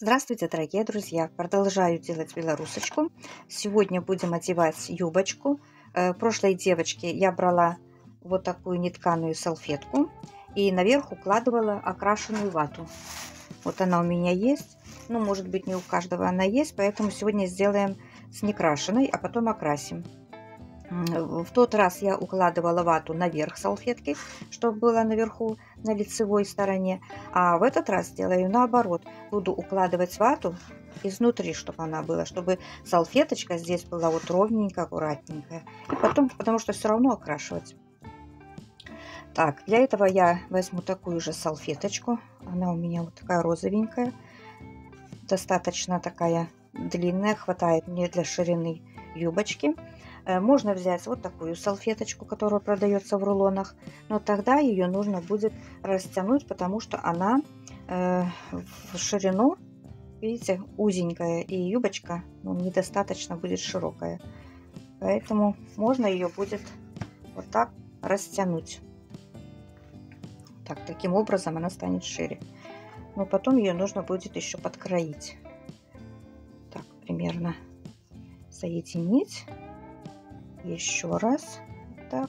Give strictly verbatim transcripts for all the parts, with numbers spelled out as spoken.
Здравствуйте, дорогие друзья! Продолжаю делать белорусочку. Сегодня будем одевать юбочку. Э, прошлой девочке я брала вот такую нетканую салфетку и наверх укладывала окрашенную вату. Вот она у меня есть. Ну, может быть, не у каждого она есть, поэтому сегодня сделаем с некрашенной, а потом окрасим. В тот раз я укладывала вату наверх салфетки, чтобы было наверху на лицевой стороне. А в этот раз сделаю наоборот. Буду укладывать вату изнутри, чтобы она была, чтобы салфеточка здесь была вот ровненькая, аккуратненькая. И потом, потому что все равно окрашивать. Так, для этого я возьму такую же салфеточку. Она у меня вот такая розовенькая. Достаточно такая длинная, хватает мне для ширины юбочки. Можно взять вот такую салфеточку, которая продается в рулонах, но тогда ее нужно будет растянуть, потому что она э, в ширину, видите, узенькая, и юбочка ну, недостаточно будет широкая. Поэтому можно ее будет вот так растянуть. Так, таким образом она станет шире. Но потом ее нужно будет еще подкроить. Так, примерно соединить. Еще раз так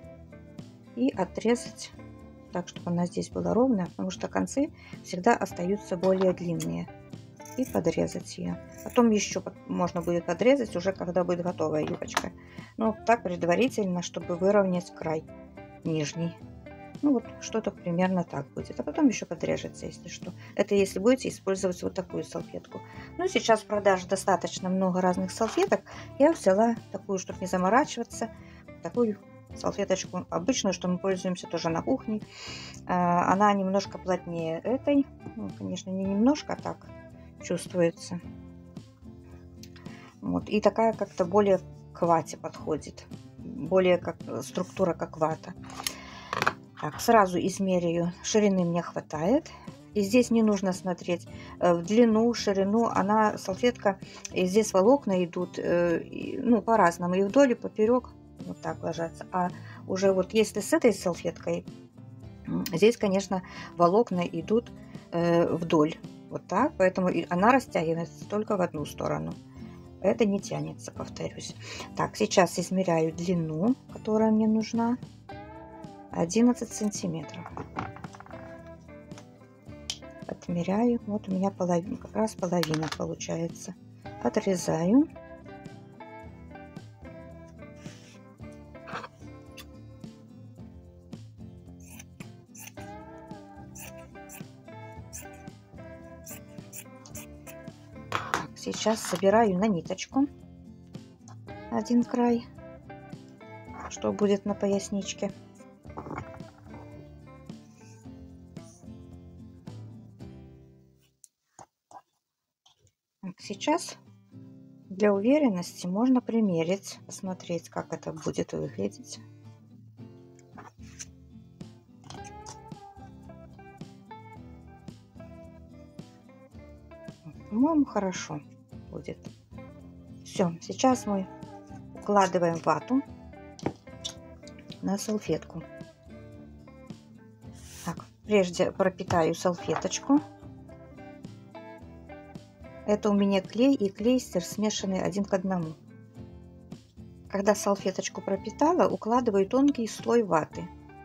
и отрезать так, чтобы она здесь была ровная, потому что концы всегда остаются более длинные, и подрезать ее. Потом еще можно будет подрезать уже, когда будет готовая юбочка. Но так предварительно, чтобы выровнять край нижний. Ну вот что-то примерно так будет. А потом еще подрежется, если что. Это если будете использовать вот такую салфетку. Ну сейчас в продаже достаточно много разных салфеток. Я взяла такую, чтобы не заморачиваться. Такую салфеточку обычную, что мы пользуемся тоже на кухне. Она немножко плотнее этой. Ну, конечно, не немножко, а так чувствуется. Вот. И такая как-то более к вате подходит. Более как структура, как вата. Так, сразу измеряю. Ширины мне хватает. И здесь не нужно смотреть в длину, ширину. Она, салфетка, и здесь волокна идут, ну, по-разному. И вдоль, и поперек вот так ложатся. А уже вот если с этой салфеткой, здесь, конечно, волокна идут вдоль. Вот так. Поэтому она растягивается только в одну сторону. Это не тянется, повторюсь. Так, сейчас измеряю длину, которая мне нужна. одиннадцать сантиметров. Отмеряю. Вот у меня половина, как раз половина получается. Отрезаю. Так, сейчас собираю на ниточку один край, что будет на поясничке. Сейчас для уверенности можно примерить, посмотреть, как это будет выглядеть. По-моему, хорошо будет. Все, сейчас мы укладываем вату на салфетку. Так, прежде пропитаю салфеточку. Это у меня клей и клейстер смешанный один к одному. Когда салфеточку пропитала, укладываю тонкий слой ваты.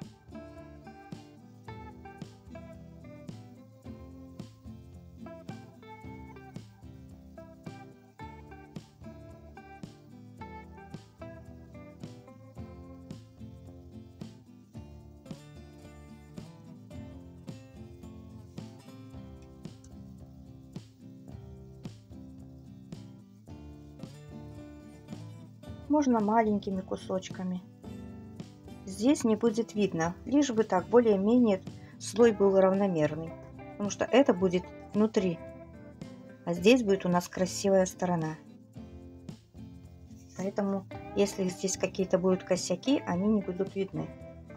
Можно маленькими кусочками. Здесь не будет видно, лишь бы так более-менее слой был равномерный, потому что это будет внутри, а здесь будет у нас красивая сторона. Поэтому, если здесь какие-то будут косяки, они не будут видны.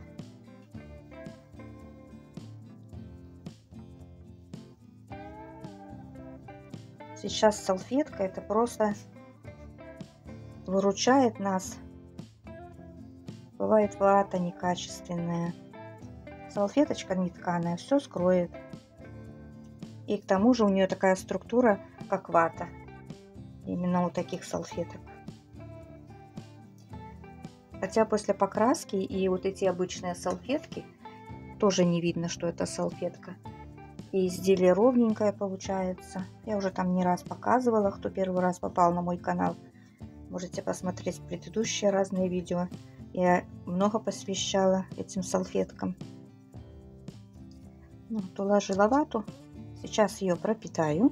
Сейчас салфетка это просто выручает нас. Бывает вата некачественная. Салфеточка нетканая все скроет. И к тому же у нее такая структура, как вата. Именно у таких салфеток. Хотя после покраски и вот эти обычные салфетки тоже не видно, что это салфетка. И изделие ровненькое получается. Я уже там не раз показывала, кто первый раз попал на мой канал. Можете посмотреть предыдущие разные видео. Я много посвящала этим салфеткам. Ну, вот уложила вату. Сейчас ее пропитаю.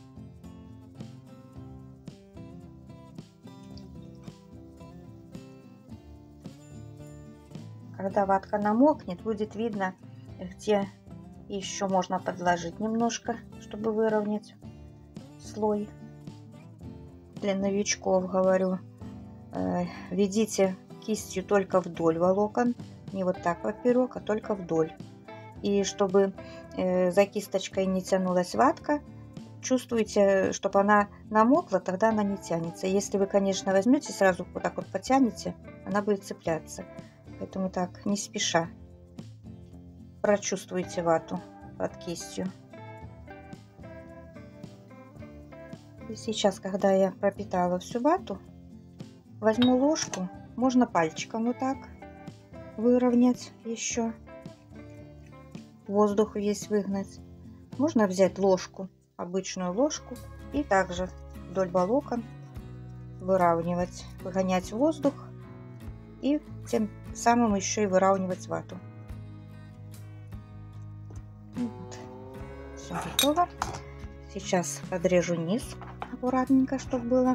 Когда ватка намокнет, будет видно, где еще можно подложить немножко, чтобы выровнять слой. Для новичков говорю, э, ведите кистью только вдоль волокон, не вот так поперек, а только вдоль. И чтобы э, за кисточкой не тянулась ватка, чувствуете, чтобы она намокла, тогда она не тянется. Если вы, конечно, возьмете сразу вот так вот потянете, она будет цепляться. Поэтому так, не спеша, прочувствуйте вату под кистью. И сейчас, когда я пропитала всю вату, возьму ложку, можно пальчиком вот так выровнять еще, воздух весь выгнать. Можно взять ложку, обычную ложку, и также вдоль волокон выравнивать, выгонять воздух и тем самым еще и выравнивать вату. Вот. Все готово. Сейчас подрежу низ аккуратненько, чтобы было.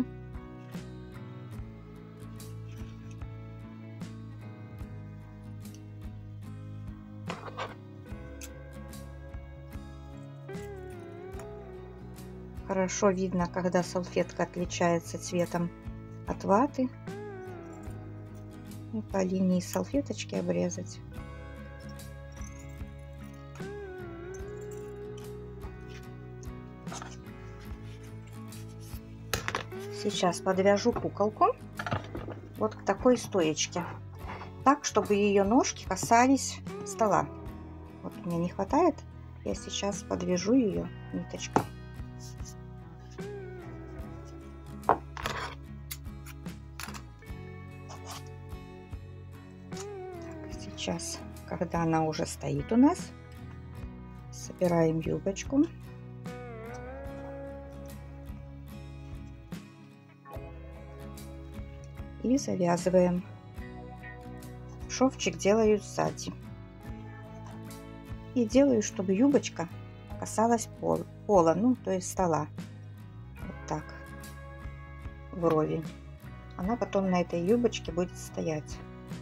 Хорошо видно, когда салфетка отличается цветом от ваты. И по линии салфеточки обрезать. Сейчас подвяжу куколку вот к такой стоечке, так, чтобы ее ножки касались стола. Вот мне не хватает, я сейчас подвяжу ее ниточкой. Сейчас, когда она уже стоит у нас, собираем юбочку. И завязываем. Шовчик делаю сзади. И делаю, чтобы юбочка касалась пола, пола, ну, то есть стола. Вот так. Вровень. Она потом на этой юбочке будет стоять.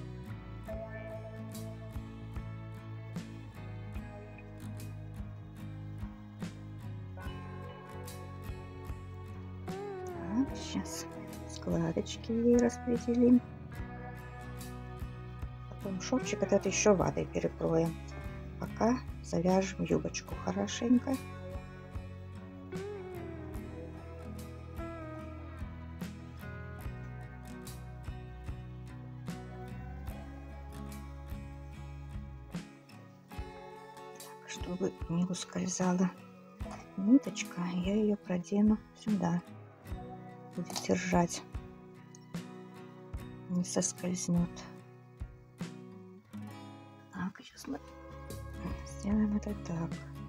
Так, сейчас складочки ей распределим. Потом шовчик этот еще ватой перекроем. Пока завяжем юбочку хорошенько. Так, чтобы не ускользала ниточка, я ее продену сюда. Будет держать, не соскользнет. Так, сейчас мы сделаем это так.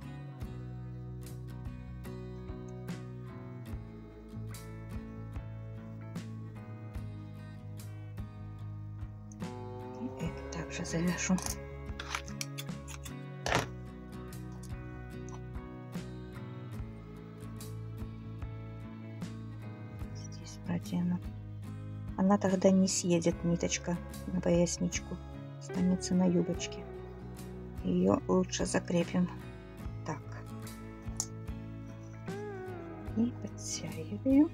И это также завяжу. Продену. Она тогда не съедет ниточка на поясничку, останется на юбочке. Ее лучше закрепим так. И подтягиваю.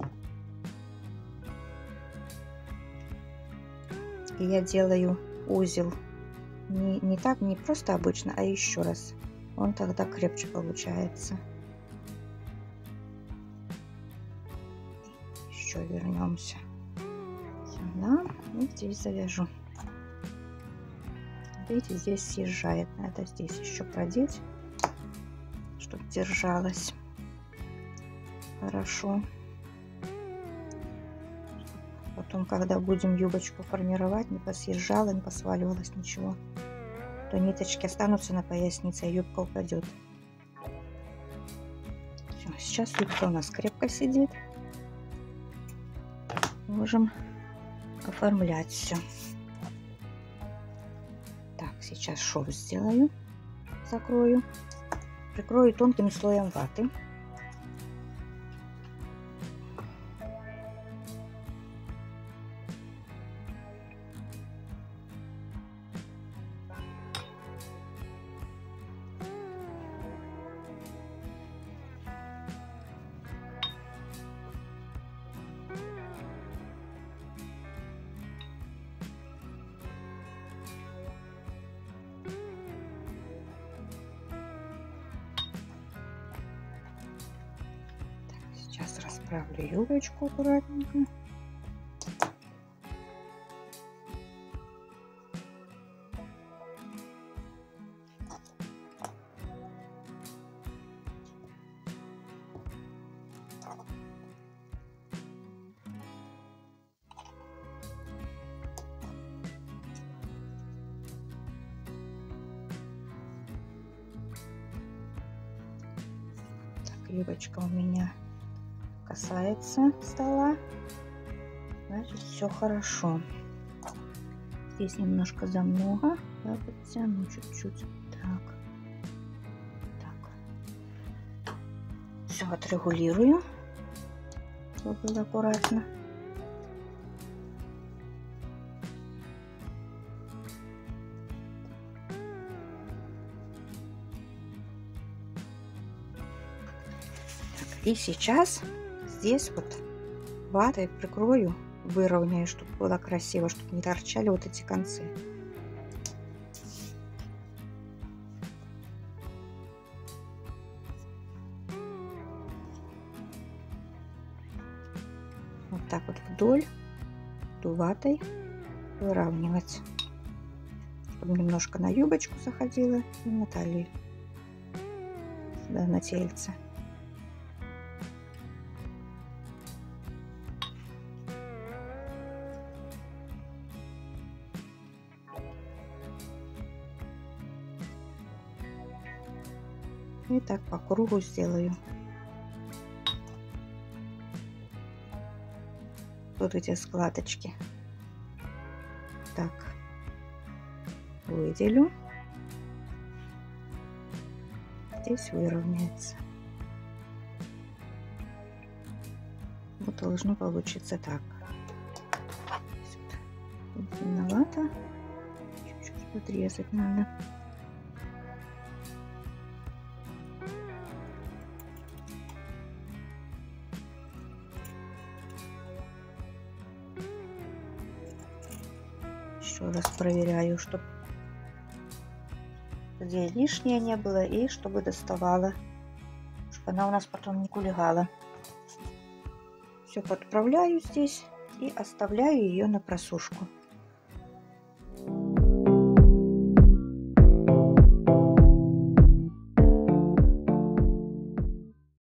И я делаю узел не, не так, не просто обычно, а еще раз. Он тогда крепче получается. Вернемся сюда и здесь завяжу. Видите, здесь съезжает, надо здесь еще продеть, чтобы держалась хорошо. Потом, когда будем юбочку формировать, не посъезжала, не посваливалась ничего. То ниточки останутся на пояснице, а юбка упадет. Все, сейчас юбка у нас крепко сидит. Можем оформлять все. Так, сейчас шов сделаю, закрою, прикрою тонким слоем ваты. Сейчас расправлю юбочку аккуратненько. Так, юбочка у меня касается стола, значит все хорошо. Здесь немножко замного, я подтяну чуть-чуть. Так, так, все отрегулирую, чтобы было аккуратно. Так, и сейчас здесь вот ватой прикрою, выровняю, чтобы было красиво, чтобы не торчали вот эти концы. Вот так вот вдоль буду ватой выравнивать, чтобы немножко на юбочку заходило и на талию, сюда на тельце. И так по кругу сделаю. Тут эти складочки. Так, выделю. Здесь выровняется. Вот должно получиться так. Длинновато. Чуть-чуть подрезать надо. Еще раз проверяю, чтобы где лишнее не было и чтобы доставала, чтобы она у нас потом не кулигала. Все подправляю здесь и оставляю ее на просушку.